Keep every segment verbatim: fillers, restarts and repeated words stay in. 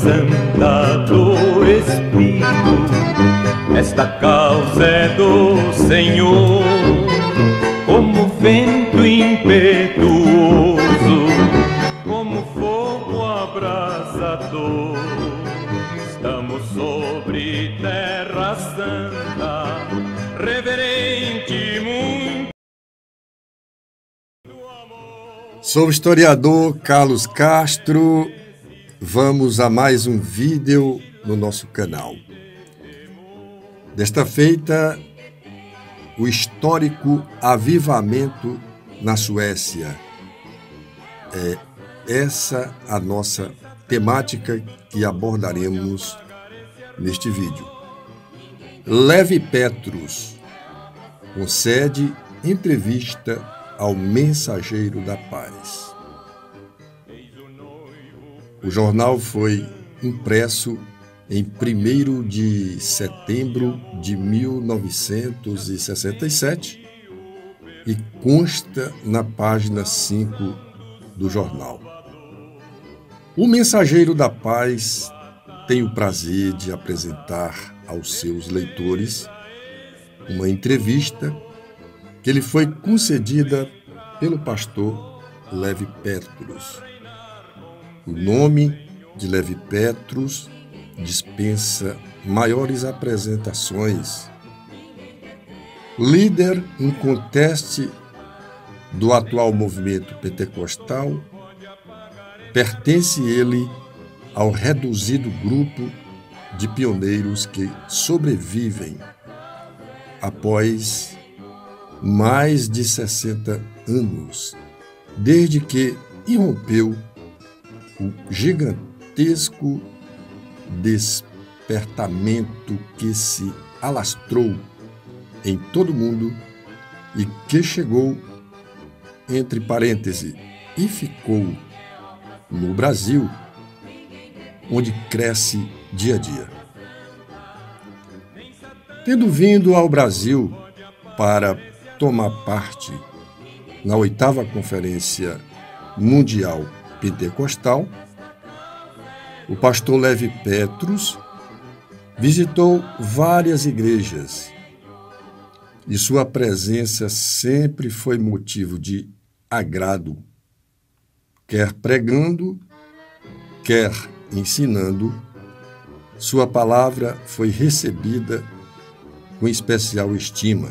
santa do Espírito, esta causa é do Senhor, como vento impetuoso, como fogo abrasador. Estamos sobre terra santa, reverente muito amor. Sou o historiador Carlos Castro. Vamos a mais um vídeo no nosso canal. Desta feita, o histórico avivamento na Suécia. É essa a nossa temática que abordaremos neste vídeo. Levi Petrus concede entrevista ao Mensageiro da Paz. O jornal foi impresso em primeiro de setembro de mil novecentos e sessenta e sete e consta na página cinco do jornal. O Mensageiro da Paz tem o prazer de apresentar aos seus leitores uma entrevista que lhe foi concedida pelo pastor Levi Petrus. O nome de Levi Petrus dispensa maiores apresentações. Líder inconteste do atual movimento pentecostal, pertence ele ao reduzido grupo de pioneiros que sobrevivem após mais de sessenta anos, desde que irrompeu o gigantesco despertamento que se alastrou em todo o mundo e que chegou, entre parênteses, e ficou no Brasil, onde cresce dia a dia. Tendo vindo ao Brasil para tomar parte na oitava Conferência Mundial Pentecostal, o pastor Levi Petrus visitou várias igrejas e sua presença sempre foi motivo de agrado, quer pregando, quer ensinando. Sua palavra foi recebida com especial estima.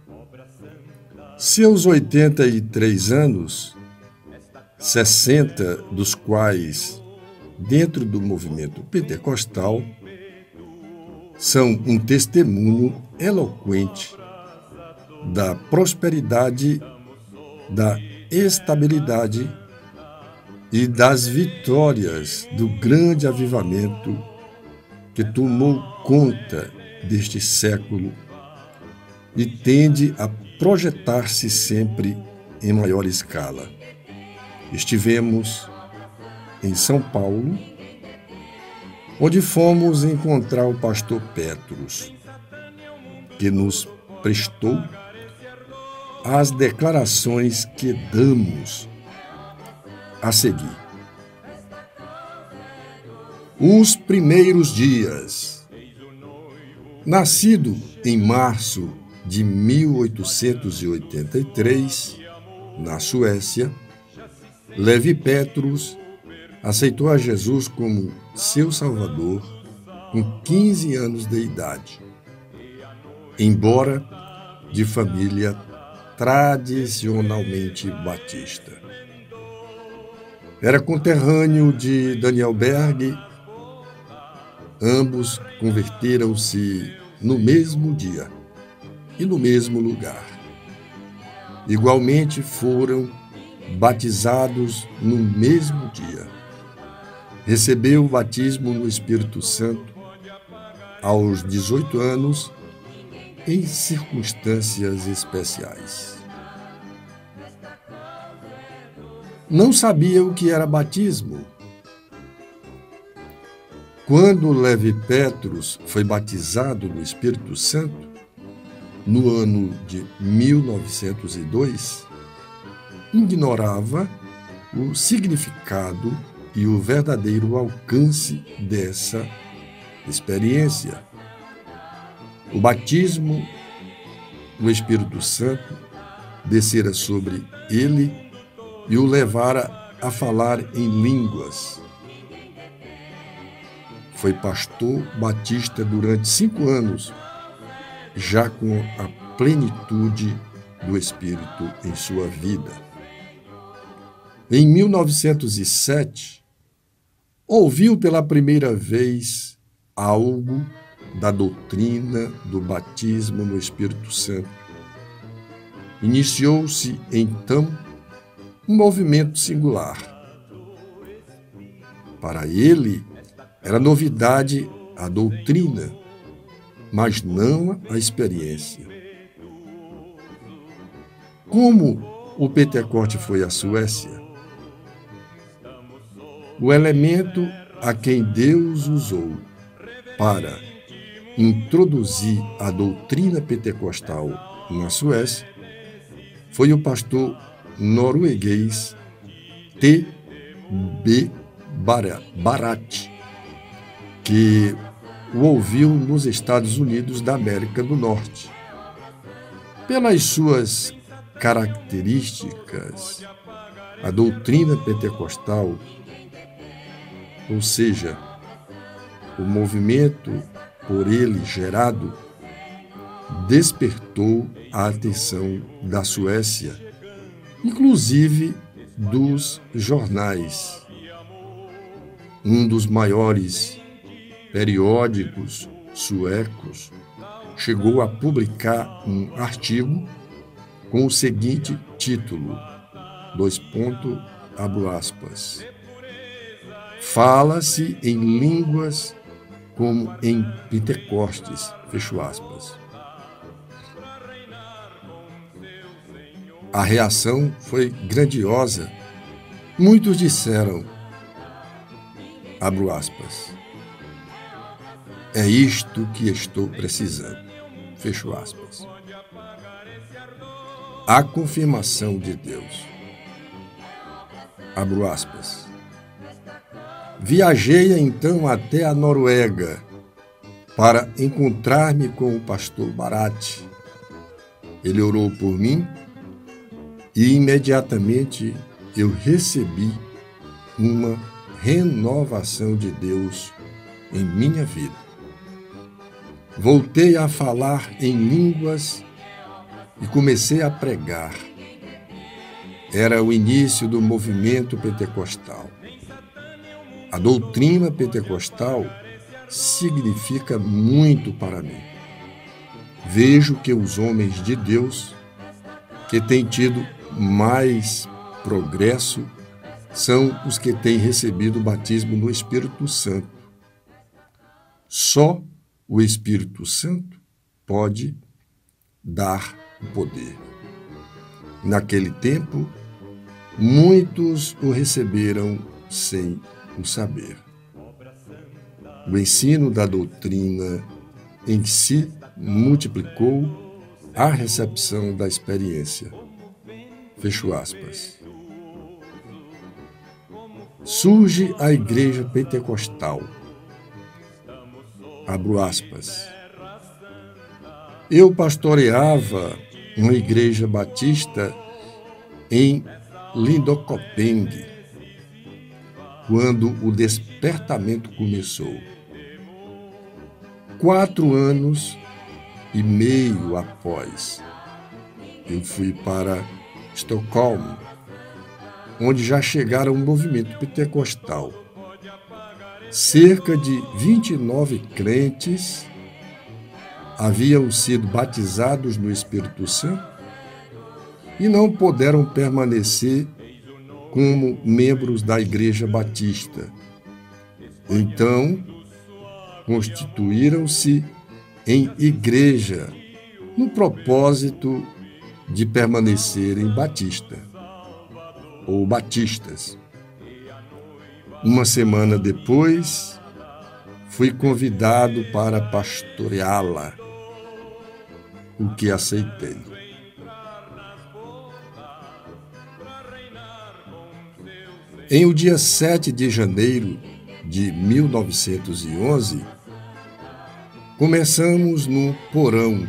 Seus oitenta e três anos, sessenta dos quais dentro do movimento pentecostal, são um testemunho eloquente da prosperidade, da estabilidade e das vitórias do grande avivamento que tomou conta deste século e tende a projetar-se sempre em maior escala. Estivemos em São Paulo, onde fomos encontrar o pastor Petrus, que nos prestou as declarações que damos a seguir. Os primeiros dias. Nascido em março de mil oitocentos e oitenta e três, na Suécia, Levi Petrus aceitou a Jesus como seu Salvador com quinze anos de idade, embora de família tradicionalmente batista. Era conterrâneo de Daniel Berg. Ambos converteram-se no mesmo dia e no mesmo lugar. Igualmente foram batizados no mesmo dia. Recebeu o batismo no Espírito Santo aos dezoito anos, em circunstâncias especiais. Não sabia o que era batismo. Quando Levi Petrus foi batizado no Espírito Santo, no ano de mil novecentos e dois, ignorava o significado e o verdadeiro alcance dessa experiência. O batismo no Espírito Santo descera sobre ele e o levara a falar em línguas. Foi pastor batista durante cinco anos, já com a plenitude do Espírito em sua vida. Em mil novecentos e sete, ouviu pela primeira vez algo da doutrina do batismo no Espírito Santo. Iniciou-se, então, um movimento singular. Para ele, era novidade a doutrina, mas não a experiência. Como o Pentecoste foi à Suécia, o elemento a quem Deus usou para introduzir a doutrina pentecostal na Suécia foi o pastor norueguês T B Barat, que o ouviu nos Estados Unidos da América do Norte. Pelas suas características, a doutrina pentecostal, ou seja, o movimento por ele gerado, despertou a atenção da Suécia, inclusive dos jornais. Um dos maiores periódicos suecos chegou a publicar um artigo com o seguinte título, dois pontos, abro aspas, fala-se em línguas como em Pentecostes, fecho aspas. A reação foi grandiosa. Muitos disseram, abro aspas, é isto que estou precisando, fecho aspas. A confirmação de Deus, abro aspas. Viajei então até a Noruega para encontrar-me com o pastor Barat. Ele orou por mim e imediatamente eu recebi uma renovação de Deus em minha vida. Voltei a falar em línguas e comecei a pregar. Era o início do movimento pentecostal. A doutrina pentecostal significa muito para mim. Vejo que os homens de Deus que têm tido mais progresso são os que têm recebido o batismo no Espírito Santo. Só o Espírito Santo pode dar o poder. Naquele tempo, muitos o receberam sem o saber. O ensino da doutrina em si multiplicou a recepção da experiência. Fecho aspas. Surge a igreja pentecostal. Abro aspas. Eu pastoreava uma igreja batista em Lindokopeng, quando o despertamento começou. Quatro anos e meio após, eu fui para Estocolmo, onde já chegara um movimento pentecostal. Cerca de vinte e nove crentes haviam sido batizados no Espírito Santo e não puderam permanecer como membros da Igreja Batista. Então, constituíram-se em igreja, no propósito de permanecerem batista, ou batistas. Uma semana depois, fui convidado para pastoreá-la, o que aceitei. Em o dia sete de janeiro de mil novecentos e onze, começamos no porão.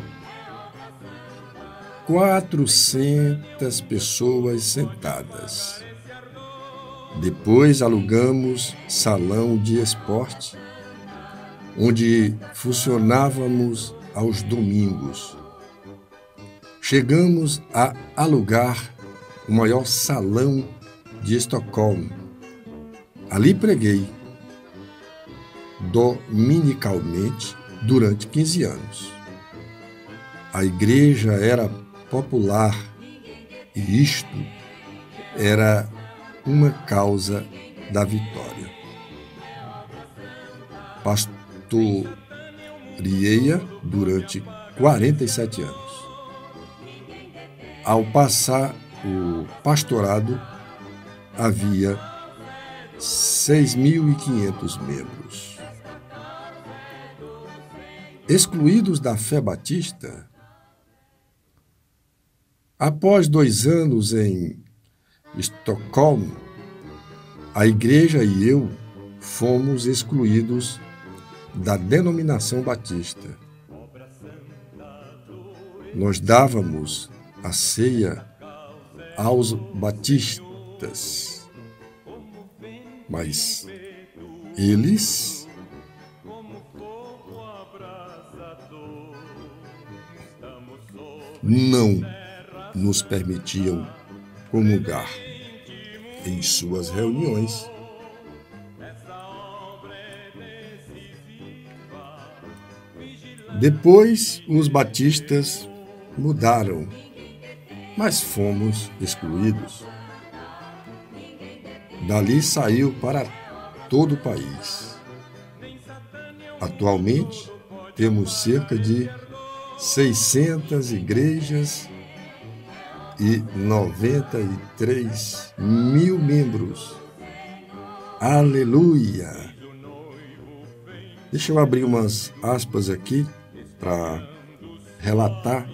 quatrocentas pessoas sentadas. Depois alugamos salão de esporte, onde funcionávamos aos domingos. Chegamos a alugar o maior salão de Estocolmo. Ali preguei dominicalmente durante quinze anos. A igreja era popular e isto era uma causa da vitória. Pastoreei durante quarenta e sete anos. Ao passar o pastorado, havia seis mil e quinhentos membros. Excluídos da fé batista, após dois anos em Estocolmo, a igreja e eu fomos excluídos da denominação batista. Nós dávamos a ceia aos batistas, mas eles não nos permitiam comungar em suas reuniões. Depois, os batistas mudaram, mas fomos excluídos. Dali saiu para todo o país. Atualmente, temos cerca de seiscentas igrejas e noventa e três mil membros. Aleluia! Deixa eu abrir umas aspas aqui para relatar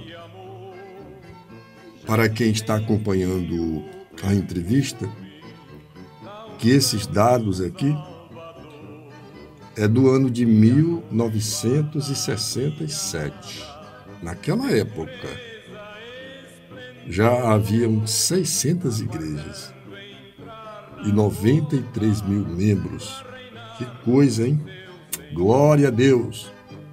para quem está acompanhando a entrevista que esses dados aqui é do ano de mil novecentos e sessenta e sete. Naquela época, já haviam seiscentas igrejas e noventa e três mil membros. Que coisa, hein? Glória a Deus!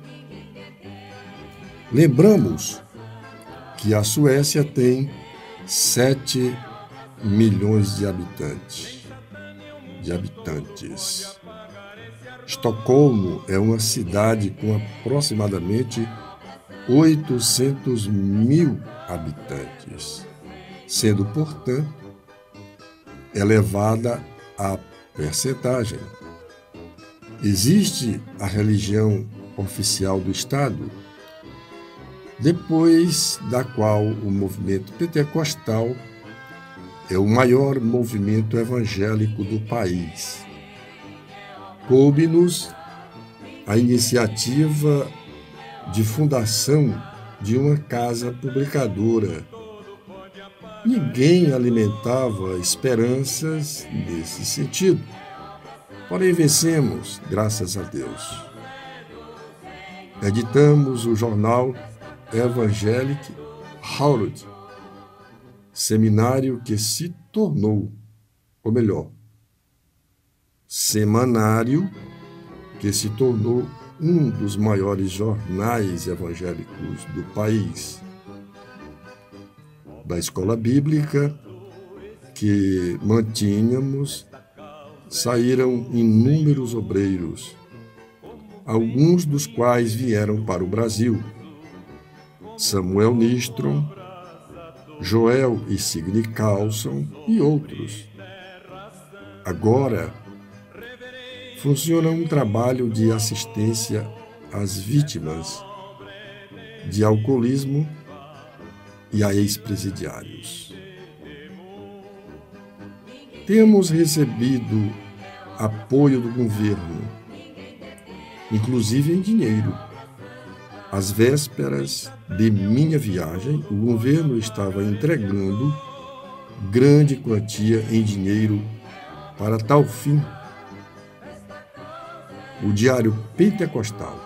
Lembramos que a Suécia tem sete milhões de habitantes. De habitantes. Estocolmo é uma cidade com aproximadamente oitocentos mil habitantes, sendo, portanto, elevada a percentagem. Existe a religião oficial do Estado, depois da qual o movimento pentecostal é o maior movimento evangélico do país. Coube-nos a iniciativa de fundação de uma casa publicadora. Ninguém alimentava esperanças nesse sentido. Porém, vencemos, graças a Deus. Editamos o jornal Evangelic Herald, seminário que se tornou, ou melhor, semanário que se tornou um dos maiores jornais evangélicos do país. Da escola bíblica que mantínhamos, saíram inúmeros obreiros, alguns dos quais vieram para o Brasil. Samuel Nistrom, Joel e Signe Carlson e outros. Agora, funciona um trabalho de assistência às vítimas de alcoolismo e a ex-presidiários. Temos recebido apoio do governo, inclusive em dinheiro. Às vésperas de minha viagem, o governo estava entregando grande quantia em dinheiro para tal fim o Diário Pentecostal.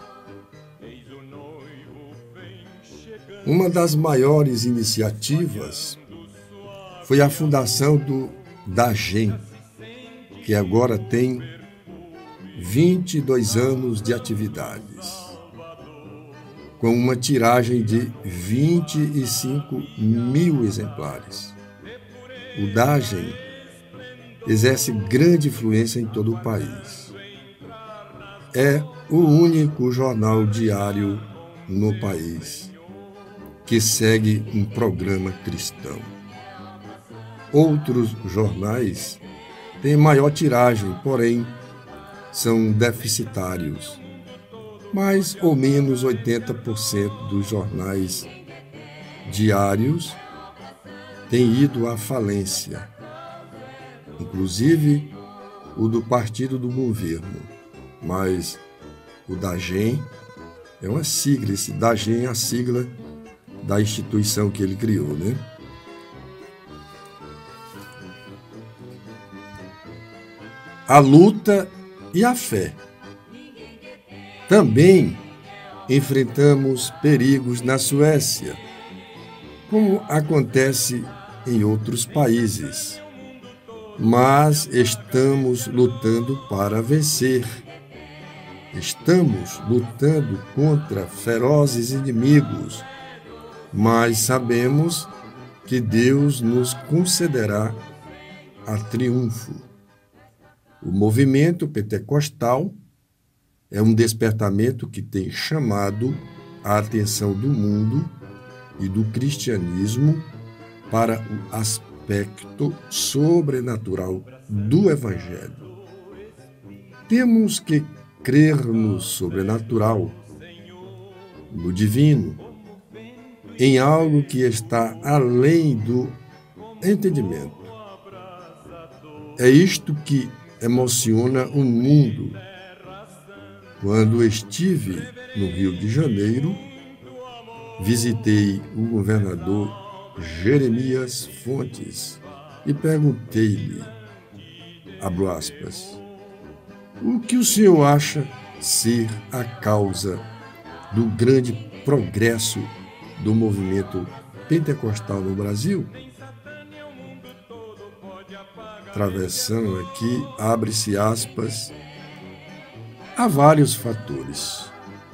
Uma das maiores iniciativas foi a fundação do DAGEM, que agora tem vinte e dois anos de atividades, com uma tiragem de vinte e cinco mil exemplares. O DAGEM exerce grande influência em todo o país. É o único jornal diário no país que segue um programa cristão. Outros jornais têm maior tiragem, porém são deficitários. Mais ou menos oitenta por cento dos jornais diários têm ido à falência, inclusive o do partido do governo. Mas o DAGEM é uma sigla, esse DAGEM é a sigla da instituição que ele criou, né? A luta e a fé. Também enfrentamos perigos na Suécia, como acontece em outros países, mas estamos lutando para vencer. Estamos lutando contra ferozes inimigos, mas sabemos que Deus nos concederá a triunfo. O movimento pentecostal é um despertamento que tem chamado a atenção do mundo e do cristianismo para o aspecto sobrenatural do Evangelho. Temos que crer no sobrenatural, no divino, em algo que está além do entendimento. É isto que emociona o mundo. Quando estive no Rio de Janeiro, visitei o governador Jeremias Fontes e perguntei-lhe, abro aspas, o que o senhor acha ser a causa do grande progresso do movimento pentecostal no Brasil? Travessão aqui, abre-se aspas, há vários fatores,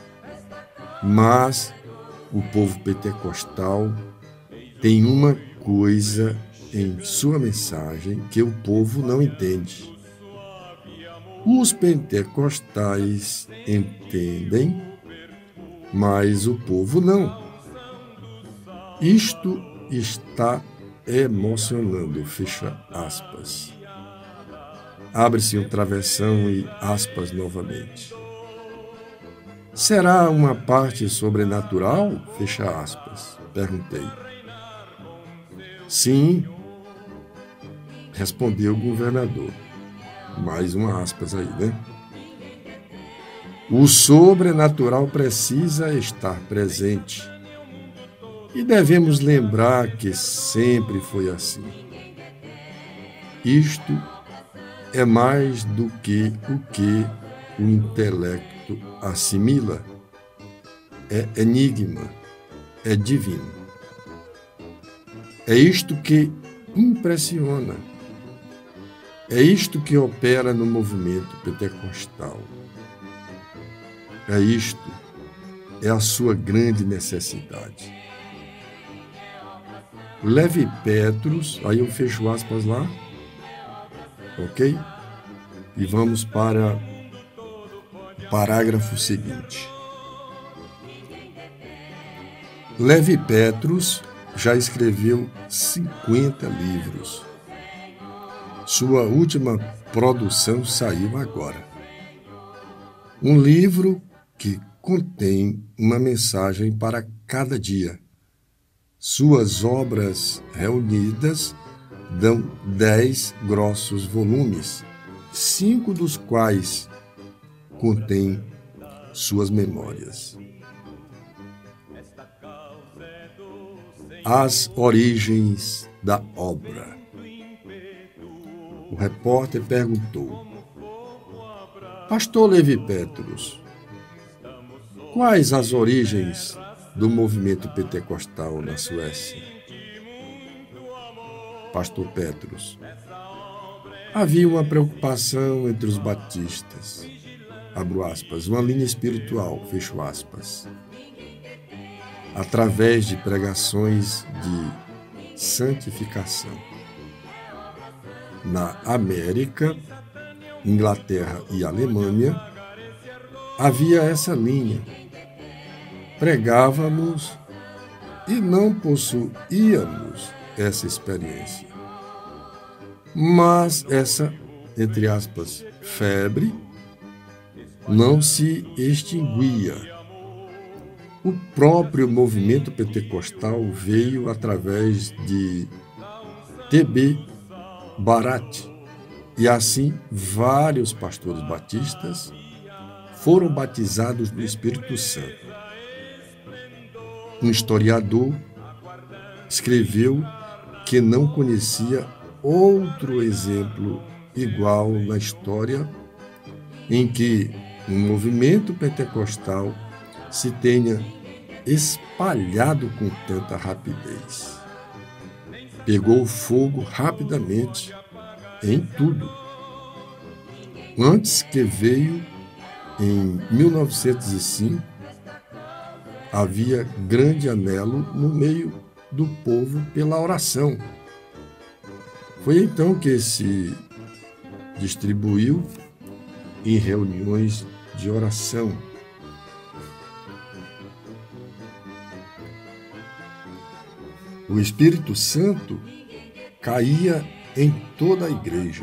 mas o povo pentecostal tem uma coisa em sua mensagem que o povo não entende. Os pentecostais entendem, mas o povo não. Isto está emocionando, fecha aspas. Abre-se um travessão e aspas novamente. Será uma parte sobrenatural? Fecha aspas. Perguntei. Sim, respondeu o governador. Mais uma aspas aí, né? O sobrenatural precisa estar presente. E devemos lembrar que sempre foi assim. Isto é mais do que o que o intelecto assimila. É enigma, é divino. É isto que impressiona. É isto que opera no movimento pentecostal. É isto, é a sua grande necessidade. Levi Petrus, aí eu fecho aspas lá, ok? E vamos para o parágrafo seguinte. Levi Petrus já escreveu cinquenta livros. Sua última produção saiu agora. Um livro que contém uma mensagem para cada dia. Suas obras reunidas dão dez grossos volumes, cinco dos quais contêm suas memórias. As origens da obra. O repórter perguntou: Pastor Levi Petrus, quais as origens do movimento pentecostal na Suécia? Pastor Petrus: havia uma preocupação entre os batistas, abro aspas, uma linha espiritual, fecho aspas, através de pregações de santificação. Na América, Inglaterra e Alemanha, havia essa linha. Pregávamos e não possuíamos essa experiência. Mas essa, entre aspas, febre, não se extinguia. O próprio movimento pentecostal veio através de T B Barat, e assim vários pastores batistas foram batizados no Espírito Santo. Um historiador escreveu que não conhecia outro exemplo igual na história em que um movimento pentecostal se tenha espalhado com tanta rapidez. Pegou fogo rapidamente em tudo. Antes que veio, em mil novecentos e cinco, havia grande anelo no meio do povo pela oração. Foi então que se distribuiu em reuniões de oração. O Espírito Santo caía em toda a igreja.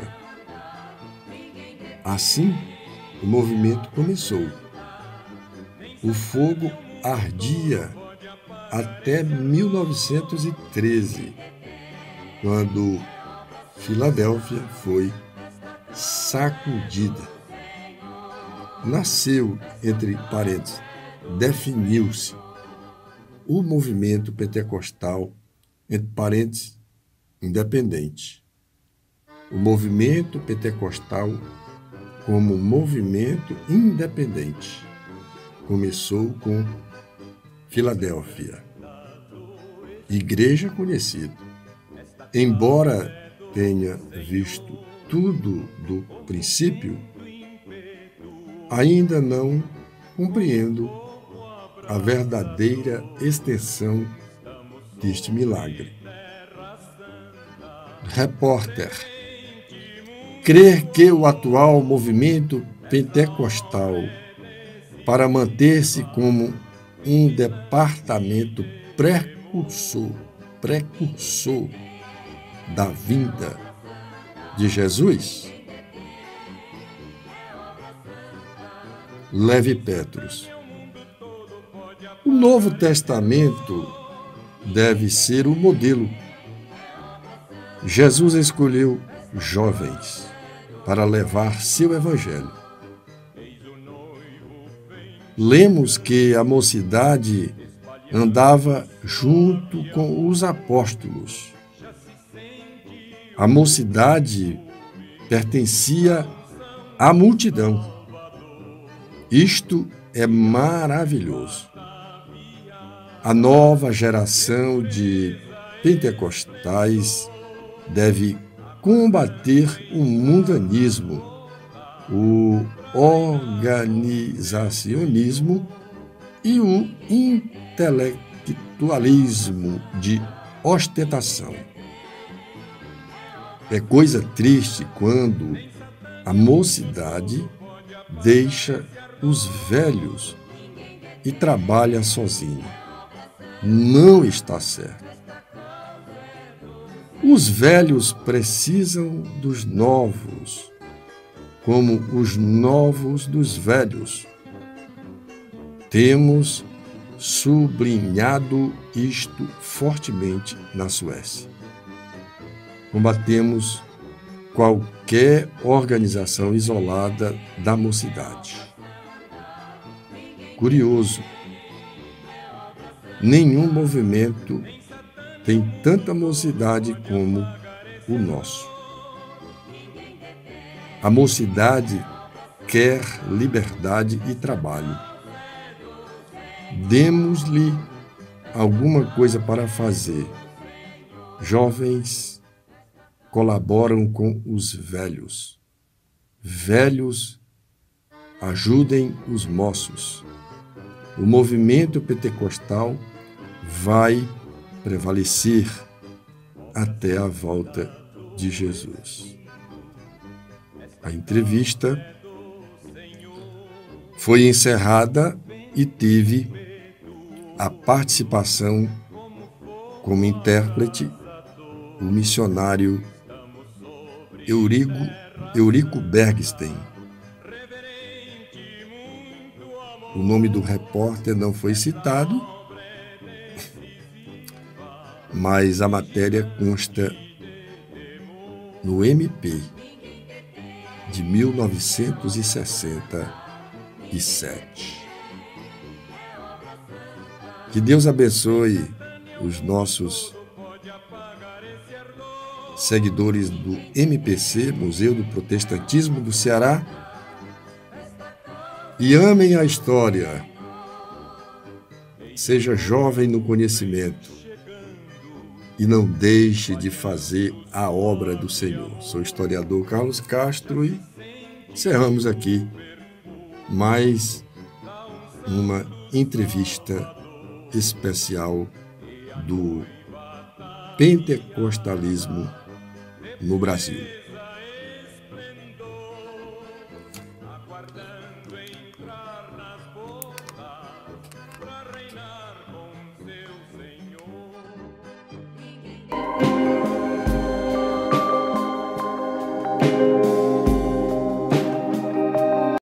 Assim, o movimento começou. O fogo ardia até mil novecentos e treze, quando Filadélfia foi sacudida. Nasceu, entre parênteses, definiu-se o movimento pentecostal, entre parênteses, independente. O movimento pentecostal como movimento independente começou com Filadélfia, igreja conhecida. Embora tenha visto tudo do princípio, ainda não compreendo a verdadeira extensão deste milagre. Repórter: crer que o atual movimento pentecostal, para manter-se como um departamento precursor, precursor da vinda de Jesus? Levi Petrus: o Novo Testamento deve ser o modelo. Jesus escolheu jovens para levar seu evangelho. Lemos que a mocidade andava junto com os apóstolos. A mocidade pertencia à multidão. Isto é maravilhoso. A nova geração de pentecostais deve combater o mundanismo, o organizacionismo e o intelectualismo de ostentação. É coisa triste quando a mocidade deixa os velhos e trabalha sozinha. Não está certo. Os velhos precisam dos novos, como os novos dos velhos. Temos sublinhado isto fortemente na Suécia. Combatemos qualquer organização isolada da mocidade. Curioso, nenhum movimento tem tanta mocidade como o nosso. A mocidade quer liberdade e trabalho. Demos-lhe alguma coisa para fazer. Jovens colaboram com os velhos. Velhos ajudem os moços. O movimento pentecostal vai prevalecer até a volta de Jesus. A entrevista foi encerrada e teve a participação como intérprete o missionário Eurico, Eurico Bergstein. O nome do repórter não foi citado, mas a matéria consta no M P de mil novecentos e sessenta e sete. Que Deus abençoe os nossos seguidores do M P C, Museu do Protestantismo do Ceará, e amem a história. Seja jovem no conhecimento e não deixe de fazer a obra do Senhor. Sou o historiador Carlos Castro e encerramos aqui mais uma entrevista especial do pentecostalismo no Brasil.